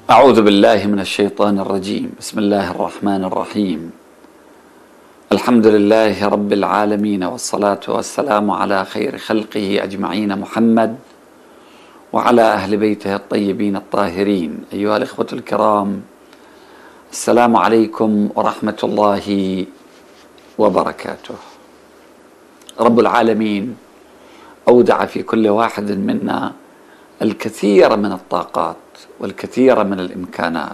أعوذ بالله من الشيطان الرجيم. بسم الله الرحمن الرحيم. الحمد لله رب العالمين، والصلاة والسلام على خير خلقه أجمعين محمد وعلى أهل بيته الطيبين الطاهرين. أيها الإخوة الكرام، السلام عليكم ورحمة الله وبركاته. رب العالمين أودع في كل واحد منا الكثير من الطاقات والكثير من الإمكانات،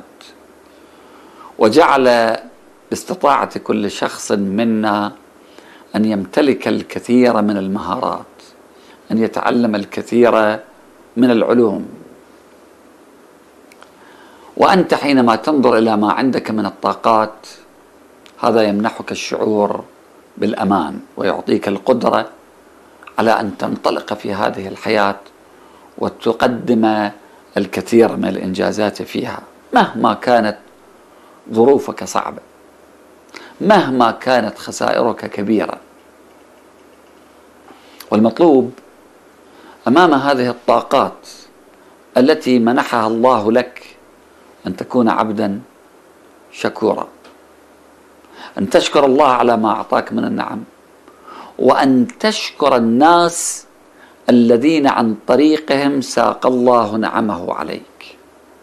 وجعل باستطاعة كل شخص منا أن يمتلك الكثير من المهارات، أن يتعلم الكثير من العلوم. وأنت حينما تنظر إلى ما عندك من الطاقات، هذا يمنحك الشعور بالأمان ويعطيك القدرة على أن تنطلق في هذه الحياة وتقدم الكثير من الإنجازات فيها، مهما كانت ظروفك صعبة، مهما كانت خسائرك كبيرة. والمطلوب أمام هذه الطاقات التي منحها الله لك أن تكون عبدا شكورا، أن تشكر الله على ما أعطاك من النعم، وأن تشكر الناس الذين عن طريقهم ساق الله نعمه عليك.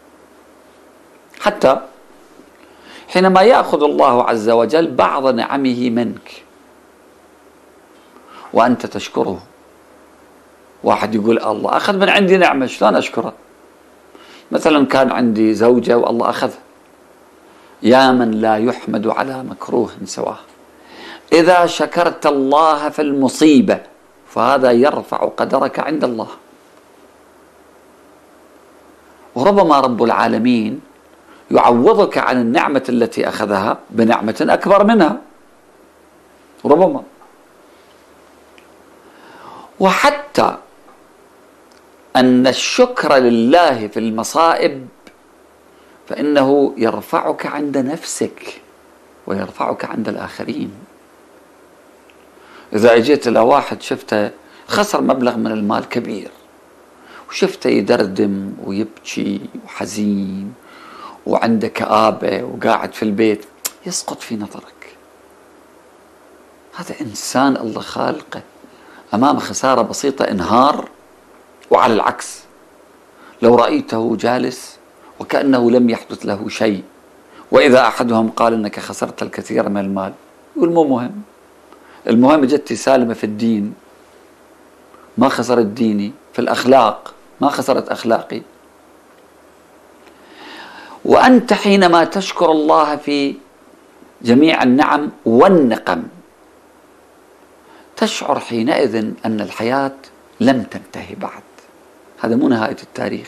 حتى حينما يأخذ الله عز وجل بعض نعمه منك وأنت تشكره، واحد يقول الله أخذ من عندي نعمة، شلون أشكره؟ مثلا كان عندي زوجة والله أخذها، يا من لا يحمد على مكروه سواه. إذا شكرت الله في المصيبة فهذا يرفع قدرك عند الله. وربما رب العالمين يعوضك عن النعمة التي أخذها بنعمة أكبر منها، ربما. وحتى أن الشكر لله في المصائب فإنه يرفعك عند نفسك ويرفعك عند الآخرين. إذا أجيت إلى واحد شفته خسر مبلغ من المال كبير، وشفته يدردم ويبكي وحزين وعنده كآبة وقاعد في البيت، يسقط في نظرك. هذا إنسان الله خالقه أمام خسارة بسيطة انهار. وعلى العكس، لو رأيته جالس وكأنه لم يحدث له شيء، وإذا أحدهم قال إنك خسرت الكثير من المال، يقول مو مهم، المهم جتي سالمة في الدين، ما خسرت ديني، في الأخلاق ما خسرت أخلاقي. وأنت حينما تشكر الله في جميع النعم والنقم، تشعر حينئذ أن الحياة لم تنتهي بعد، هذا مو نهاية التاريخ،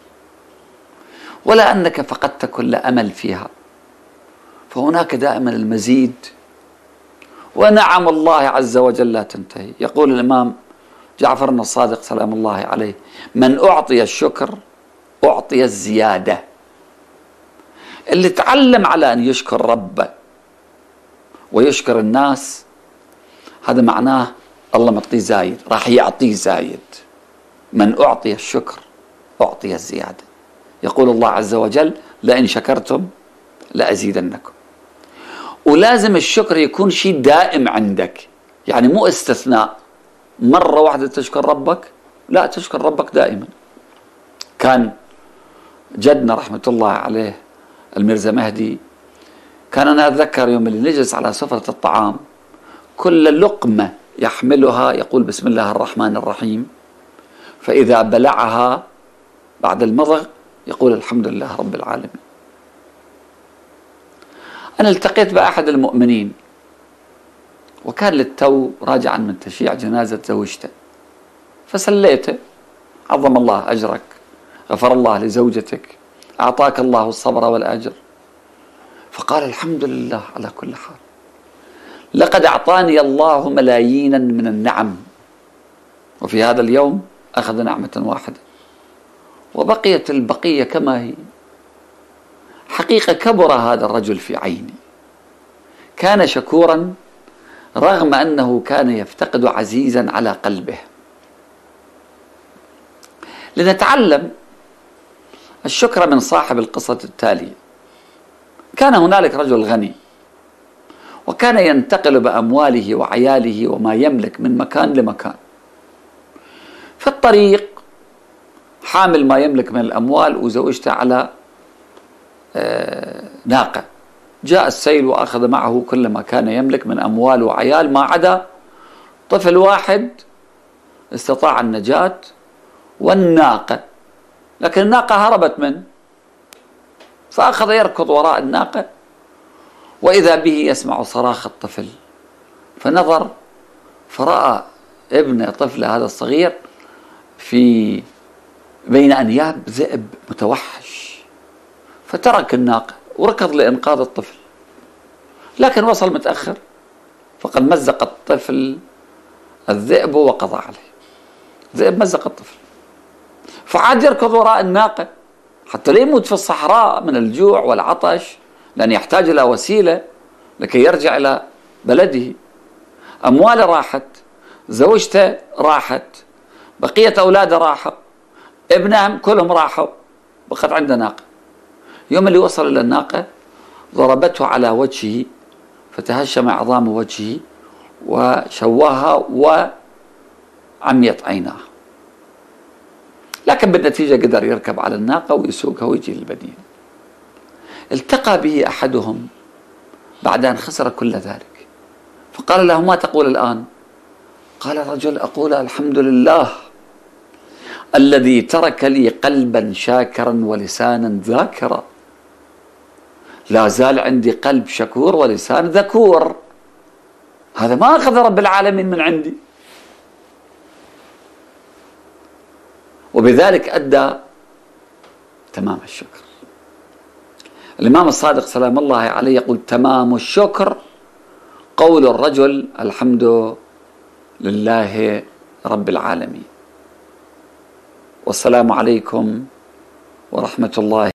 ولا أنك فقدت كل أمل فيها، فهناك دائما المزيد، ونعم الله عز وجل لا تنتهي. يقول الإمام جعفر الصادق سلام الله عليه: من أعطي الشكر أعطي الزيادة. اللي تعلم على أن يشكر ربه ويشكر الناس، هذا معناه الله معطيه زايد، راح يعطيه زايد. من أعطي الشكر أعطي الزيادة. يقول الله عز وجل: لئن شكرتم لأزيدنكم. ولازم الشكر يكون شيء دائم عندك، يعني مو استثناء مرة واحدة تشكر ربك، لا، تشكر ربك دائما. كان جدنا رحمة الله عليه الميرزا مهدي، كان أنا أتذكر يوم اللي نجلس على سفرة الطعام، كل لقمة يحملها يقول بسم الله الرحمن الرحيم، فإذا بلعها بعد المضغ يقول الحمد لله رب العالمين. أنا التقيت بأحد المؤمنين، وكان للتو راجعا من تشييع جنازة زوجته، فسليته: عظم الله أجرك، غفر الله لزوجتك، أعطاك الله الصبر والأجر. فقال: الحمد لله على كل حال، لقد أعطاني الله ملايين من النعم، وفي هذا اليوم أخذ نعمة واحدة وبقيت البقية كما هي. حقيقة كبر هذا الرجل في عيني، كان شكورا رغم أنه كان يفتقد عزيزا على قلبه. لنتعلم الشكر من صاحب القصة التالية. كان هنالك رجل غني، وكان ينتقل بأمواله وعياله وما يملك من مكان لمكان. في الطريق حامل ما يملك من الأموال وزوجته على ناقة. جاء السيل وأخذ معه كل ما كان يملك من أموال وعيال، ما عدا طفل واحد استطاع النجاة والناقة، لكن الناقة هربت منه، فأخذ يركض وراء الناقة، وإذا به يسمع صراخ الطفل، فنظر فرأى ابن طفله هذا الصغير في بين أنياب ذئب متوحش، فترك الناقة وركض لإنقاذ الطفل، لكن وصل متأخر، فقد مزق الطفل الذئب وقضى عليه. ذئب مزق الطفل، فعاد يركض وراء الناقة حتى لا يموت في الصحراء من الجوع والعطش، لأن يحتاج إلى وسيلة لكي يرجع إلى بلده. أمواله راحت، زوجته راحت، بقية أولاده راحوا، ابنهم كلهم راحوا، بقت عنده ناقة. يوم اللي وصل إلى الناقة ضربته على وجهه، فتهشم عظام وجهه وشواها وعميت عيناه، لكن بالنتيجة قدر يركب على الناقة ويسوقها ويجي للمدينة. التقى به أحدهم بعد أن خسر كل ذلك، فقال له: ما تقول الآن؟ قال الرجل: أقول الحمد لله الذي ترك لي قلبا شاكرا ولسانا ذاكرا. لا زال عندي قلب شكور ولسان ذكور، هذا ما أخذ رب العالمين من عندي. وبذلك أدى تمام الشكر. الإمام الصادق سلام الله عليه يقول: تمام الشكر قول الرجل الحمد لله رب العالمين. والسلام عليكم ورحمة الله